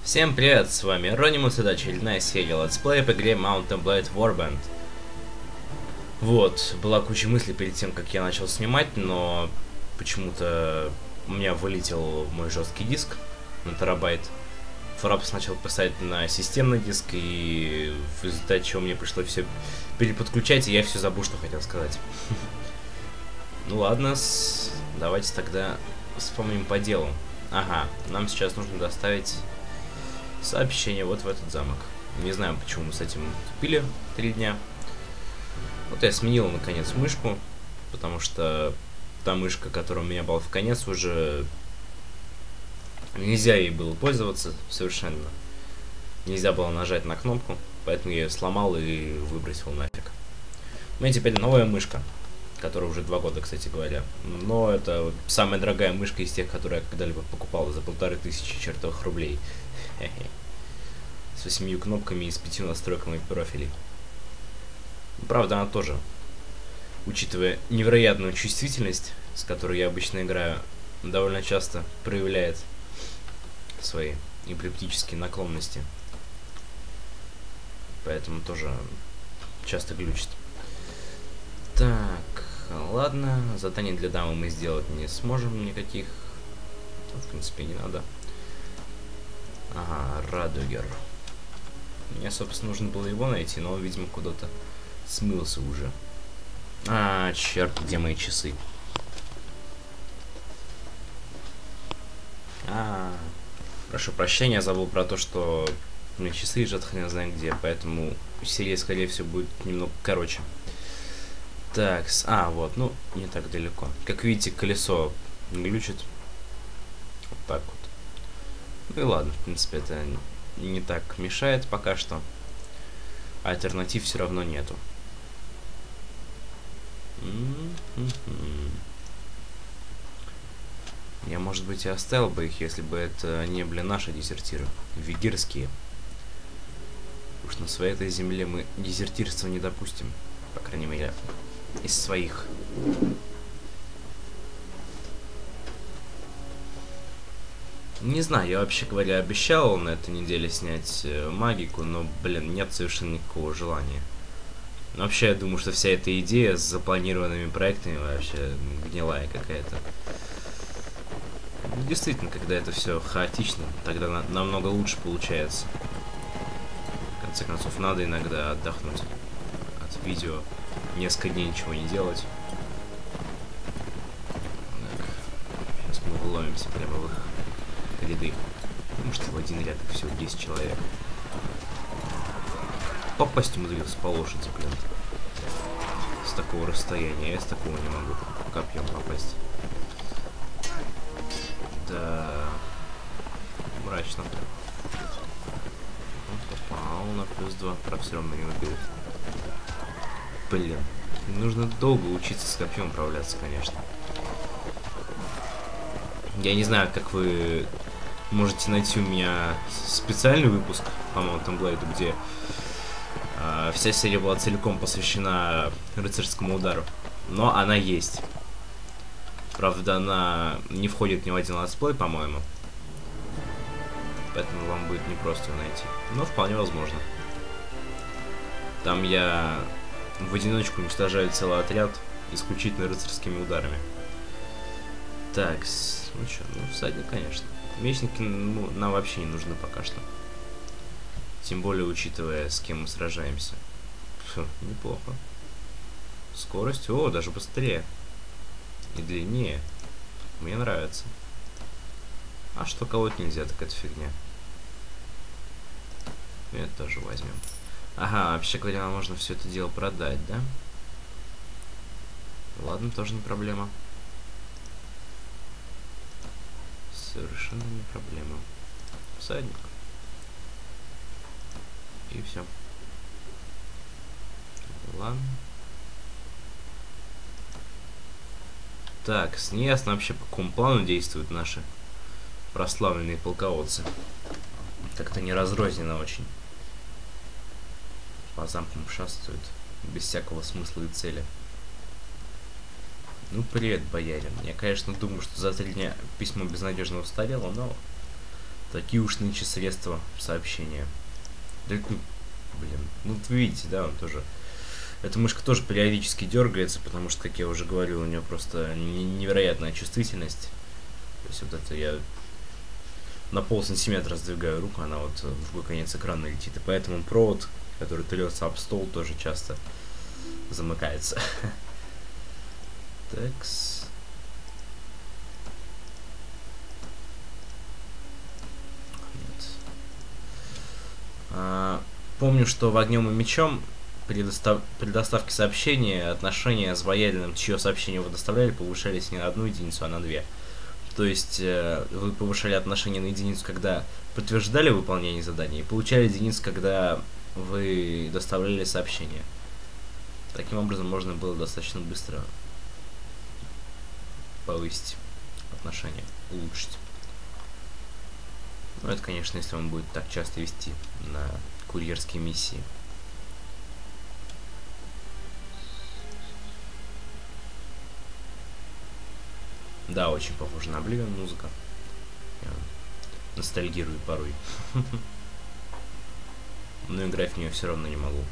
Всем привет, с вами Ронимус, это очередная серия летсплея по игре Mount & Blade Warband. Вот, была куча мыслей перед тем, как я начал снимать, но почему-то у меня вылетел мой жесткий диск на терабайт. Фрапс начал писать на системный диск, и в результате чего мне пришлось все переподключать, и я все забыл, что хотел сказать. Ну ладно, давайте тогда вспомним по делу. Ага, нам сейчас нужно доставить сообщение вот в этот замок. Не знаю, почему мы с этим тупили 3 дня. Вот я сменил наконец мышку, потому что та мышка, которая у меня была в конец, уже нельзя ей было пользоваться совершенно. Нельзя было нажать на кнопку, поэтому я ее сломал и выбросил нафиг. У меня теперь новая мышка, которая уже 2 года, кстати говоря. Но это самая дорогая мышка из тех, которые я когда-либо покупал за 1500 чертовых рублей. С 8 кнопками и с 5 настройками профилей. Правда, она тоже, учитывая невероятную чувствительность, с которой я обычно играю, довольно часто проявляет свои эпилептические наклонности. Поэтому тоже часто глючит. Так, ладно, заданий для дамы мы сделать не сможем никаких. В принципе, не надо. Ага, Радугер. Мне, собственно, нужно было его найти, но он, видимо, куда-то смылся уже. А, черт, где мои часы? Прошу прощения, забыл про то, что у меня часы лежат хрен знает где, поэтому серия, скорее всего, будет немного короче. Так, вот, ну, не так далеко. Как видите, колесо глючит. Вот так вот. Ну и ладно, в принципе, это не так мешает пока что. Альтернатив все равно нету. Я, может быть, и оставил бы их, если бы это не были наши дезертиры, вигирские. Уж на своей этой земле мы дезертирства не допустим, по крайней мере, из своих. Не знаю, я вообще говоря обещал на этой неделе снять магику, но, блин, нет совершенно никакого желания. Вообще, я думаю, что вся эта идея с запланированными проектами вообще гнилая какая-то. Действительно, когда это все хаотично, тогда намного лучше получается. В конце концов, надо иногда отдохнуть от видео, несколько дней ничего не делать. Так, сейчас мы выломимся прямо в их ряды. Потому что в один ряд всего 10 человек. Попасть умудрился по лошади, блин. С такого расстояния. Я с такого не могу копьем попасть. Да. Мрачно. Попал на +2. Правда, все равно не уберет. Блин. Нужно долго учиться с копьем управляться, конечно. Я не знаю, как вы можете найти у меня специальный выпуск по Mount & Blade, где вся серия была целиком посвящена рыцарскому удару. Но она есть. Правда, она не входит ни в один летсплей, по-моему. Поэтому вам будет непросто ее найти. Но вполне возможно. Там я в одиночку уничтожаю целый отряд исключительно рыцарскими ударами. Так, ну что, ну всадник, конечно. Мечники нам вообще не нужны пока что. Тем более, учитывая, с кем мы сражаемся. Фу, неплохо. Скорость, даже быстрее. И длиннее. Мне нравится. А что колоть нельзя, так это фигня. Это тоже возьмем. Ага, вообще говоря, можно все это дело продать, да? Ладно, тоже не проблема. Совершенно не проблема. Всадник. И все. Ладно. Так, неясно вообще, по какому плану действуют наши прославленные полководцы. Как-то не разрозненно очень. По замкам шастают, без всякого смысла и цели. Ну, привет, боярин. Я, конечно, думаю, что за 3 дня письмо безнадежно устарело, но Такие уж нынче средства сообщения. Да, ну, блин, ну вы видите, да, он тоже... Эта мышка тоже периодически дергается, потому что, как я уже говорил, у нее просто невероятная чувствительность. То есть вот это я на полсантиметра сдвигаю руку, она вот в другой конец экрана летит. И поэтому провод, который трется об стол, тоже часто замыкается. Такс. Помню, что в «Огнем и мечом» при доставке сообщения отношения с лояльным, чье сообщение вы доставляли, повышались не на 1 единицу, а на 2. То есть вы повышали отношение на единицу, когда подтверждали выполнение задания, и получали единицу, когда вы доставляли сообщение. Таким образом, можно было достаточно быстро повысить отношения, улучшить. Ну, это, конечно, если он будет так часто вести на курьерские миссии. Да, очень похоже на Oblivion музыка. Я ностальгирую порой. Но играть в нее все равно не могу.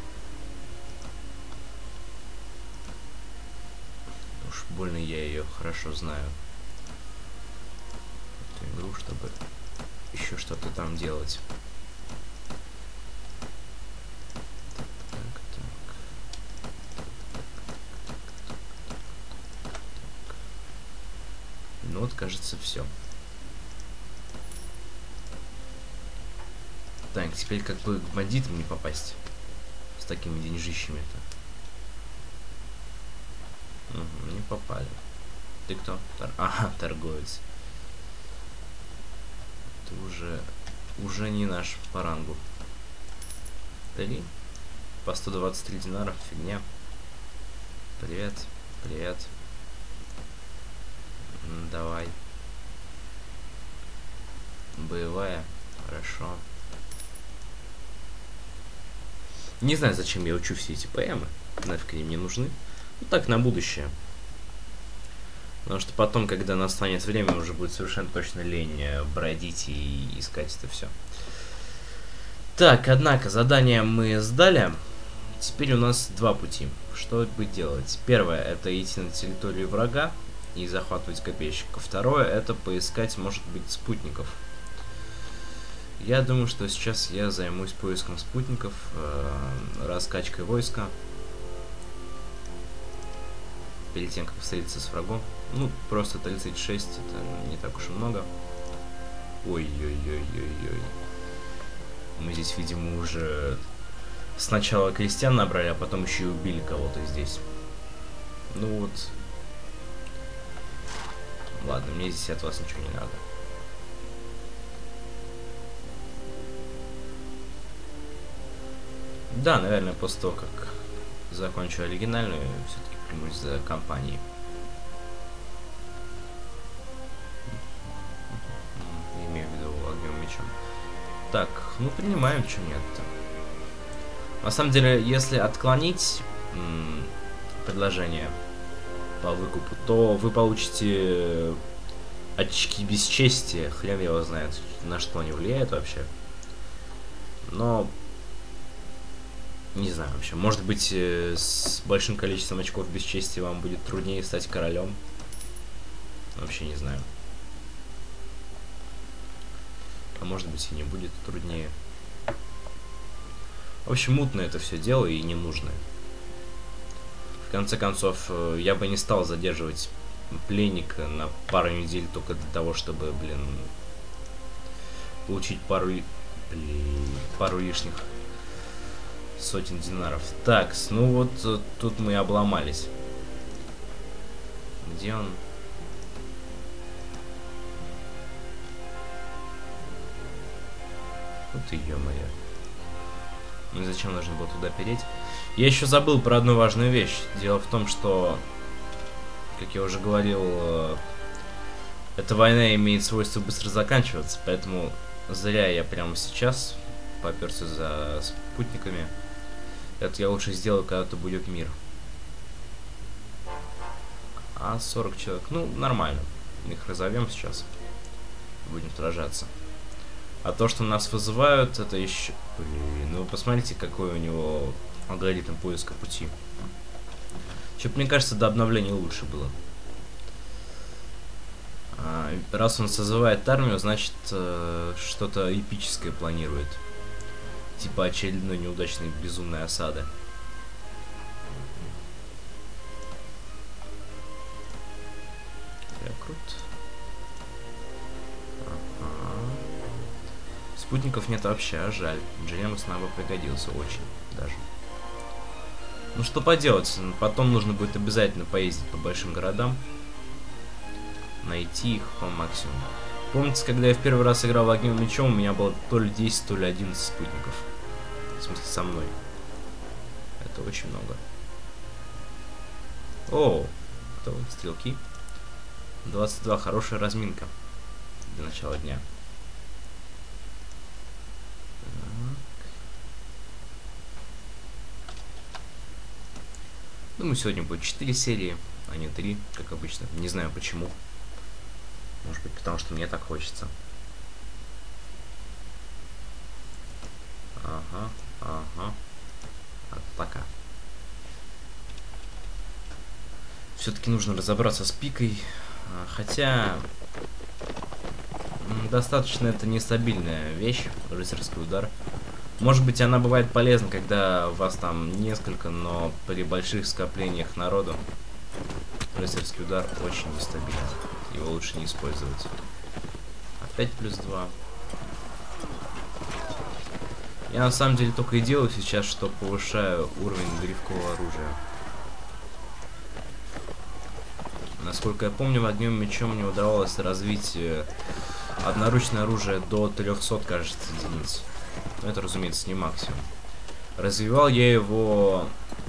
Уж больно я ее хорошо знаю. Эту игру, чтобы еще что-то там делать. Ну вот, кажется, все. Так, теперь как бы к бандитам не попасть. С такими деньжищами-то. Угу, не попали. Ты кто? Ага, торговец. Ты уже не наш по рангу. 3. По 123 динара. Фигня. Привет. Привет. Давай. Боевая. Хорошо. Не знаю, зачем я учу все эти ПМы. Нафиг они мне нужны. Ну так, на будущее. Потому что потом, когда настанет время, уже будет совершенно точно лень бродить и искать это все. Так, однако, задание мы сдали. Теперь у нас 2 пути. Что будет делать? Первое, это идти на территорию врага и захватывать копейщиков. Второе, это поискать, может быть, спутников. Я думаю, что сейчас я займусь поиском спутников, раскачкой войска. Перед тем, как встретиться с врагом. Ну, просто 36, это не так уж и много. Ой-ой-ой-ой-ой. Мы здесь, видимо, уже сначала крестьян набрали, а потом еще и убили кого-то здесь. Ну вот. Ладно, мне здесь от вас ничего не надо. Да, наверное, после того, как закончу оригинальную, все-таки примусь за компанией. Имею в виду «Огнем и мечом». Так, ну принимаем, что нет-то. На самом деле, если отклонить предложение по выкупу, то вы получите очки бесчестия. Хрен его знает, на что они влияют вообще. Но не знаю вообще. Может быть, с большим количеством очков бесчестия вам будет труднее стать королем. Вообще не знаю. А может быть и не будет труднее. В общем, мутное это все дело и ненужное. В конце концов, я бы не стал задерживать пленника на пару недель только для того, чтобы, блин, получить пару лишних сотен динаров. Так, ну вот тут мы обломались. Где он? Вот и ё-моё. Ну зачем нужно было туда переть? Я еще забыл про одну важную вещь. Дело в том, что, как я уже говорил, эта война имеет свойство быстро заканчиваться, поэтому зря я прямо сейчас поперся за спутниками. Это я лучше сделаю, когда-то будет мир. А 40 человек, ну, нормально. Их разовьем сейчас. Будем сражаться. А то, что нас вызывают, это еще... Блин, ну вы посмотрите, какой у него алгоритм поиска пути. Чё-то, мне кажется, до обновления лучше было. Раз он созывает армию, значит, что-то эпическое планирует. Типа очередной неудачной безумной осады. Рекрут. Ага. Спутников нет вообще, а жаль. Джеремус нам бы пригодился очень даже. Ну что поделать, потом нужно будет обязательно поездить по большим городам. Найти их по максимуму. Помните, когда я в первый раз играл в Огнем и Мечом, у меня было то ли 10, то ли 11 спутников. В смысле, со мной. Это очень много. О, кто вы? Стрелки. 22, хорошая разминка для начала дня. Думаю, сегодня будет 4 серии, а не 3, как обычно. Не знаю почему. Может быть, потому что мне так хочется. Ага, ага. Пока. Все-таки нужно разобраться с пикой. Хотя... достаточно это нестабильная вещь, рыцарский удар. Может быть, она бывает полезна, когда вас там несколько, но при больших скоплениях народу рыцарский удар очень нестабилен. Его лучше не использовать. Опять плюс 2. Я на самом деле только и делаю сейчас, что повышаю уровень древкового оружия. Насколько я помню, в Огнем и Мечом мне удавалось развить одноручное оружие до 300, кажется, единиц. Но это, разумеется, не максимум. Развивал я его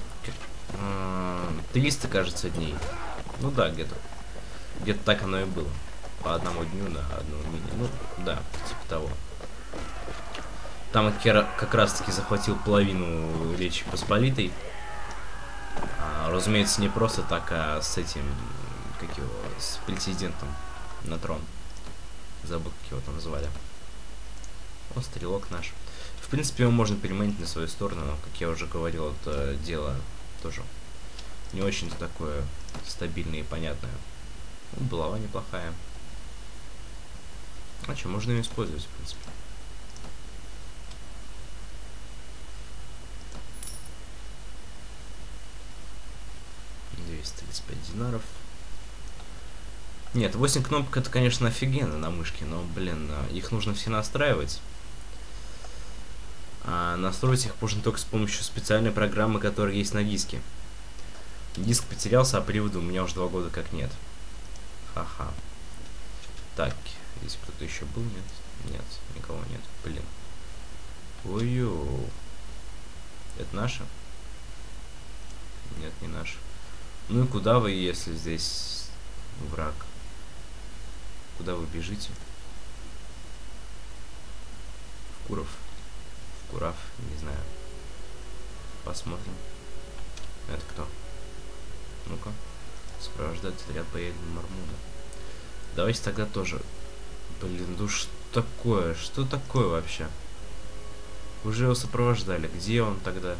300, кажется, дней. Ну да, где-то. Где-то так оно и было. По одному дню на одну мили. Ну, да, типа того. Там я как раз-таки захватил половину Речи Посполитой. Разумеется, не просто так, а с этим, как его, с претендентом на трон. Забыл, как его там звали. О, стрелок наш. В принципе, его можно переманить на свою сторону, но, как я уже говорил, это дело тоже не очень-то такое стабильное и понятное. Ну, булава неплохая. А что, можно ее использовать, в принципе. $235. Нет, 8 кнопок это, конечно, офигенно на мышке, но, блин, их нужно все настраивать. А настроить их можно только с помощью специальной программы, которая есть на диске. Диск потерялся, а привода у меня уже 2 года как нет. Ха-ха. Так, здесь кто-то еще был? Нет? Нет, никого нет. Блин. Ой-ё. Это наша? Нет, не наша. Ну и куда вы, если здесь враг? Куда вы бежите? В Куров. В Курав, не знаю. Посмотрим. Это кто? Ну-ка. Сопровождать отряд боярина Мармуда. Давайте тогда тоже. Блин, ну что такое? Что такое вообще? Уже его сопровождали. Где он тогда?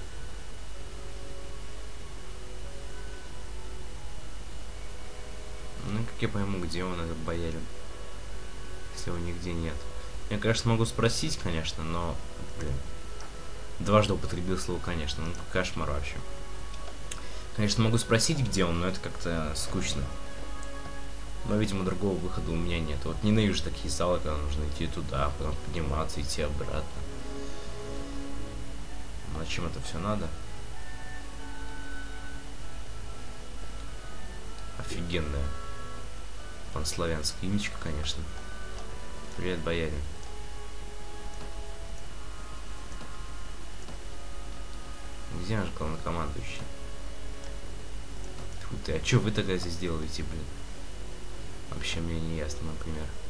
Ну, как я пойму, где он, этот боярин? Если его нигде нет. Я, конечно, могу спросить, конечно, но... Блин. Дважды употребил слово «конечно». Ну, кошмар вообще. Конечно, могу спросить, где он, но это как-то скучно. Но, видимо, другого выхода у меня нет. Вот ненавижу такие залы, когда нужно идти туда, потом подниматься, идти обратно. Ну, зачем это все надо? Офигенная панславянская имечко, конечно. Привет, боярин. Где наш главнокомандующий? Фу ты, а чё вы тогда здесь делаете, блин? Вообще мне не ясно, например.